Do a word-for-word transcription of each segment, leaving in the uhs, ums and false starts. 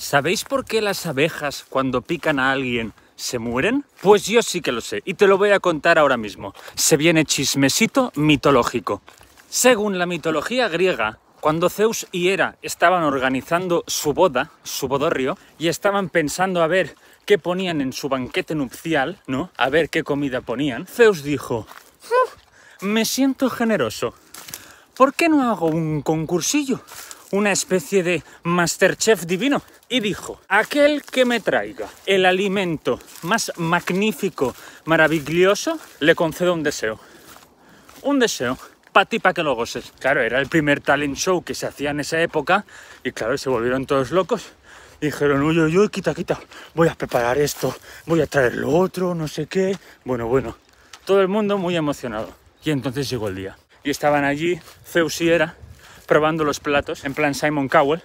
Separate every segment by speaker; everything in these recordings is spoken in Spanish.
Speaker 1: ¿Sabéis por qué las abejas cuando pican a alguien se mueren? Pues yo sí que lo sé y te lo voy a contar ahora mismo. Se viene chismesito mitológico. Según la mitología griega, cuando Zeus y Hera estaban organizando su boda, su bodorrio, y estaban pensando a ver qué ponían en su banquete nupcial, ¿no? A ver qué comida ponían, Zeus dijo: me siento generoso. ¿Por qué no hago un concursillo? Una especie de Masterchef divino. Y dijo: aquel que me traiga el alimento más magnífico, maravilloso, le concedo un deseo. Un deseo. Para ti, para que lo goces. Claro, era el primer talent show que se hacía en esa época. Y claro, se volvieron todos locos. Y dijeron: uy, uy, uy, quita, quita. Voy a preparar esto. Voy a traer lo otro, no sé qué. Bueno, bueno. Todo el mundo muy emocionado. Y entonces llegó el día. Y estaban allí Zeus y Hera probando los platos, en plan Simon Cowell.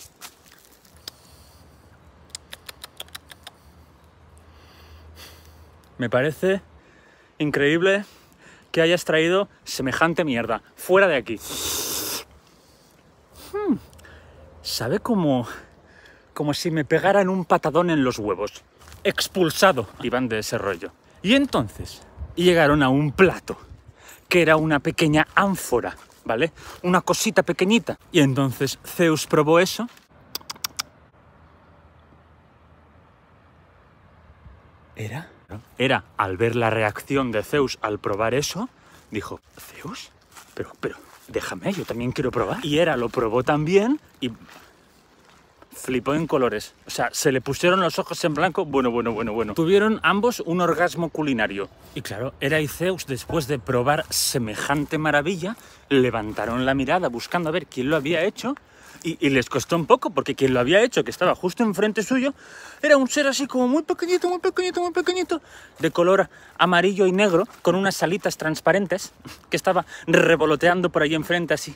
Speaker 1: Me parece increíble que hayas traído semejante mierda. Fuera de aquí. Hmm. Sabe como, como si me pegaran un patadón en los huevos. Expulsado. Iban de ese rollo. Y entonces llegaron a un plato, que era una pequeña ánfora, ¿vale? Una cosita pequeñita. Y entonces Zeus probó eso. ¿Era? Hera, al ver la reacción de Zeus al probar eso, dijo: ¿Zeus? Pero, pero, déjame, yo también quiero probar. Y Hera lo probó también y flipó en colores. O sea, se le pusieron los ojos en blanco. Bueno, bueno, bueno, bueno. Tuvieron ambos un orgasmo culinario. Y claro, Hera y Zeus, después de probar semejante maravilla, levantaron la mirada buscando a ver quién lo había hecho. Y, y les costó un poco, porque quien lo había hecho, que estaba justo enfrente suyo, era un ser así como muy pequeñito, muy pequeñito, muy pequeñito, de color amarillo y negro, con unas alitas transparentes, que estaba revoloteando por ahí enfrente así.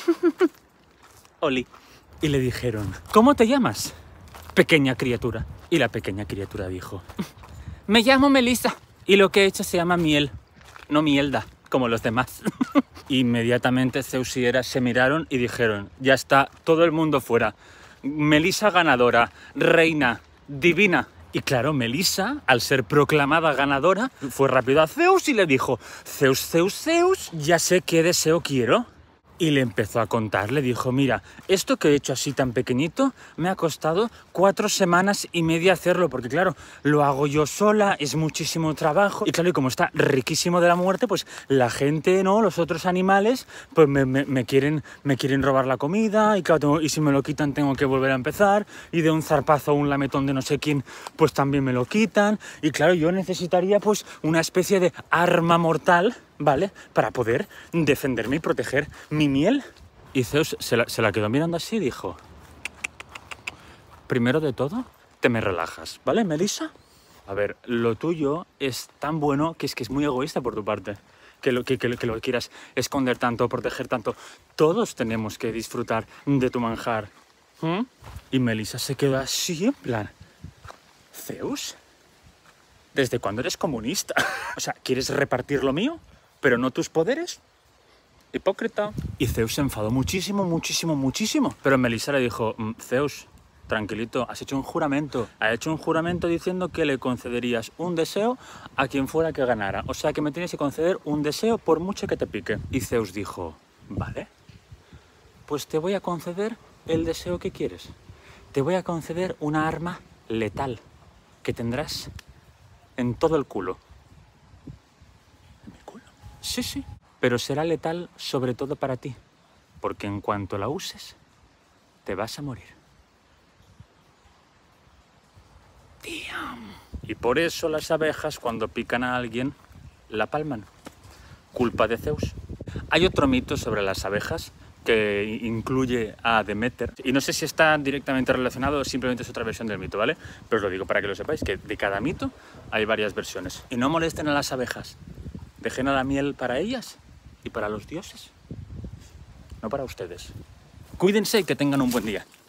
Speaker 1: Oli. Y le dijeron: ¿cómo te llamas, pequeña criatura? Y la pequeña criatura dijo: me llamo Melissa, y lo que he hecho se llama miel, no mielda, como los demás. Inmediatamente Zeus y Hera se miraron y dijeron: ya está, todo el mundo fuera. Melissa ganadora, reina, divina. Y claro, Melissa, al ser proclamada ganadora, fue rápido a Zeus y le dijo: Zeus, Zeus, Zeus, ya sé qué deseo quiero. Y le empezó a contar, le dijo: mira, esto que he hecho así tan pequeñito me ha costado cuatro semanas y media hacerlo, porque claro, lo hago yo sola, es muchísimo trabajo. Y claro, y como está riquísimo de la muerte, pues la gente, ¿no? Los otros animales, pues me, me, me, quieren, me quieren robar la comida, y, claro, tengo, y si me lo quitan tengo que volver a empezar, y de un zarpazo o un lametón de no sé quién, pues también me lo quitan. Y claro, yo necesitaría pues una especie de arma mortal, ¿vale? Para poder defenderme y proteger mi miel. Y Zeus se la, se la quedó mirando así y dijo: primero de todo, te me relajas, ¿vale, Melissa? A ver, lo tuyo es tan bueno que es que es muy egoísta por tu parte. Que lo que, que, que lo quieras esconder tanto, proteger tanto. Todos tenemos que disfrutar de tu manjar. ¿Mm? Y Melissa se quedó así en plan: ¿Zeus? ¿Desde cuándo eres comunista? O sea, ¿quieres repartir lo mío, pero no tus poderes? Hipócrita. Y Zeus se enfadó muchísimo, muchísimo, muchísimo. Pero Melissa le dijo: Zeus, tranquilito, has hecho un juramento. Has hecho un juramento diciendo que le concederías un deseo a quien fuera que ganara. O sea que me tienes que conceder un deseo por mucho que te pique. Y Zeus dijo: vale, pues te voy a conceder el deseo que quieres. Te voy a conceder una arma letal que tendrás en todo el culo. ¿En mi culo? Sí, sí. Pero será letal sobre todo para ti, porque en cuanto la uses, te vas a morir. Damn. Y por eso las abejas, cuando pican a alguien, la palman. Culpa de Zeus. Hay otro mito sobre las abejas que incluye a Deméter. Y no sé si está directamente relacionado o simplemente es otra versión del mito, ¿vale? Pero os lo digo para que lo sepáis, que de cada mito hay varias versiones. Y no molesten a las abejas. Dejen a la miel para ellas y para los dioses. No para ustedes. Cuídense y que tengan un buen día.